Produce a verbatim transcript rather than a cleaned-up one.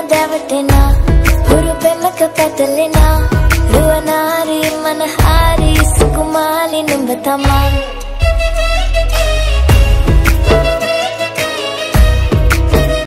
දැවටෙනා හුරු පෙමක පැටලෙනා රුවනාරි මනහාරි සුකුමාලි නුඹ තමා